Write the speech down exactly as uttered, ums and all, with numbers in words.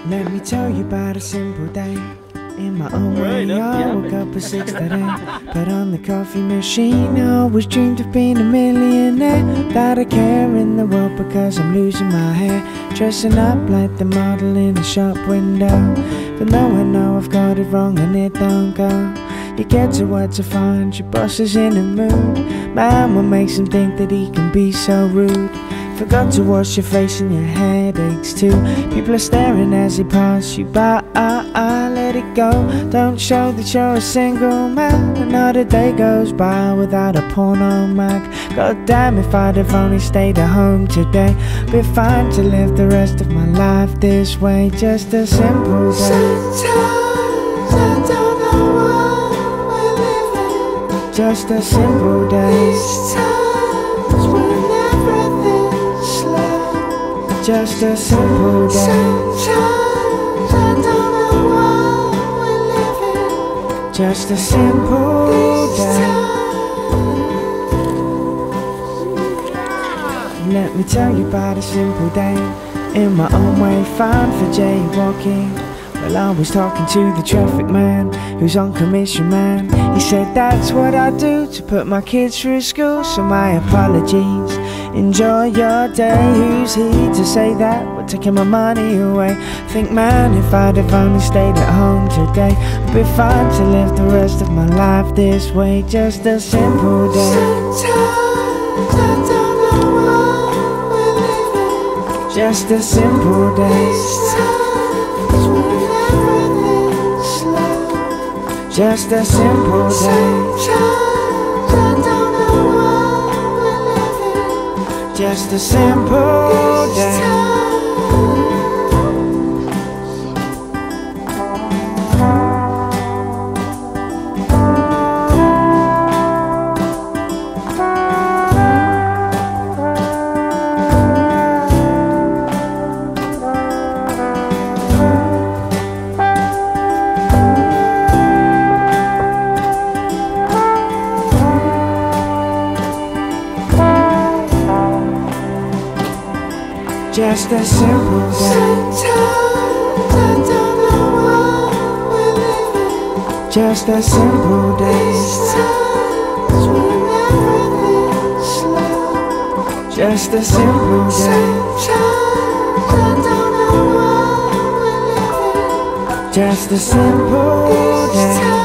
Let me tell you about a simple day. In my own way, I woke up at six today. Put on the coffee machine. I always dreamed of being a millionaire. Without a care in the world because I'm losing my hair. Dressing up like the model in a shop window. But no, I know I've got it wrong and it don't go. You get to work to find your boss is in a mood. Man, what makes him think that he can be so rude? Forgot to wash your face and your head aches too. People are staring as they pass you by. I, I let it go. Don't show that you're a single man. Another day goes by without a porno mag. God damn, if I'd have only stayed at home today, be fine to live the rest of my life this way. Just a simple day. Sometimes I don't know what we're living. Just a simple day. These times when everything's slow. Just a simple day. Sometimes I don't know what we're living. Just a simple These day. times. Let me tell you about a simple day. In my own way, fine for jaywalking. Well, I was talking to the traffic man who's on commission, man. He said that's what I do to put my kids through school. So my apologies, enjoy your day. Who's he to say that we're taking my money away? Think, man, if I'd have only stayed at home today, I'd be fine to live the rest of my life this way. Just a simple day. Sometimes I don't know what we're living. Just a simple day. These times when everything's slow. Just a simple day. Sometimes I don't know what we're living. Just a simple These day. times. Just a simple day. Sometimes I don't know what we're living. Just a simple day. These times when everything's slow. Just a simple day. Sometimes I don't know what we're living. Just a simple These day. times.